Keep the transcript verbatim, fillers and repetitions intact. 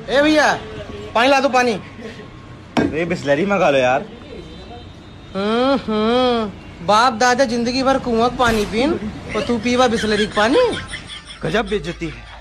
ए भैया पानी ला दो पानी। अरे बिस्लरी मंगा लो यार। हम्म हम्म बाप दादा जिंदगी भर कुआं का पानी पीन और तू पीवा बिस्लरी का पानी। गजब बेइज्जती है।